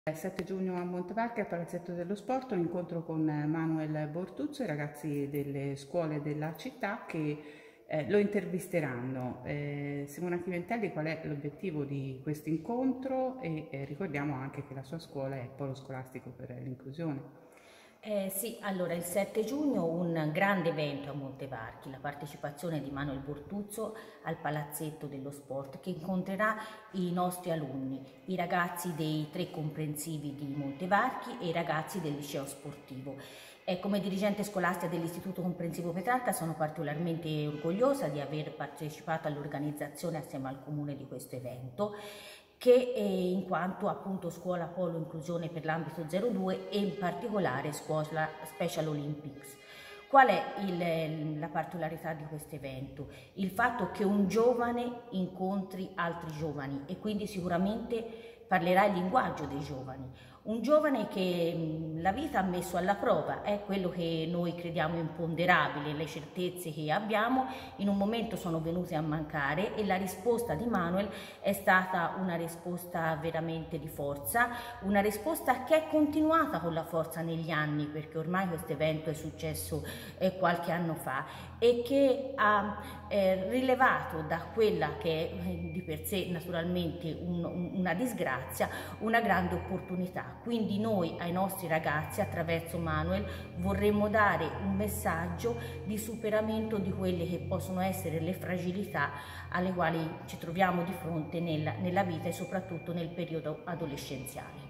Il 7 giugno a Montevarchi al Palazzetto dello Sport un incontro con Manuel Bortuzzo e i ragazzi delle scuole della città che lo intervisteranno. Simona Chiventelli, qual è l'obiettivo di questo incontro e ricordiamo anche che la sua scuola è polo scolastico per l'inclusione. Sì, allora il 7 giugno un grande evento a Montevarchi, la partecipazione di Manuel Bortuzzo al Palazzetto dello Sport che incontrerà i nostri alunni, i ragazzi dei 3 comprensivi di Montevarchi e i ragazzi del liceo sportivo. Come dirigente scolastica dell'Istituto Comprensivo Petrarca sono particolarmente orgogliosa di aver partecipato all'organizzazione assieme al comune di questo evento che in quanto appunto scuola polo inclusione per l'ambito 02 e in particolare scuola Special Olympics. Qual è la particolarità di questo evento? Il fatto che un giovane incontri altri giovani e quindi sicuramente parlerà il linguaggio dei giovani. Un giovane che la vita ha messo alla prova, è quello che noi crediamo imponderabile, le certezze che abbiamo in un momento sono venute a mancare e la risposta di Manuel è stata una risposta veramente di forza, una risposta che è continuata con la forza negli anni perché ormai questo evento è successo qualche anno fa e che ha rilevato da quella che è di per sé naturalmente una disgrazia, una grande opportunità. Quindi noi ai nostri ragazzi attraverso Manuel vorremmo dare un messaggio di superamento di quelle che possono essere le fragilità alle quali ci troviamo di fronte nella vita e soprattutto nel periodo adolescenziale.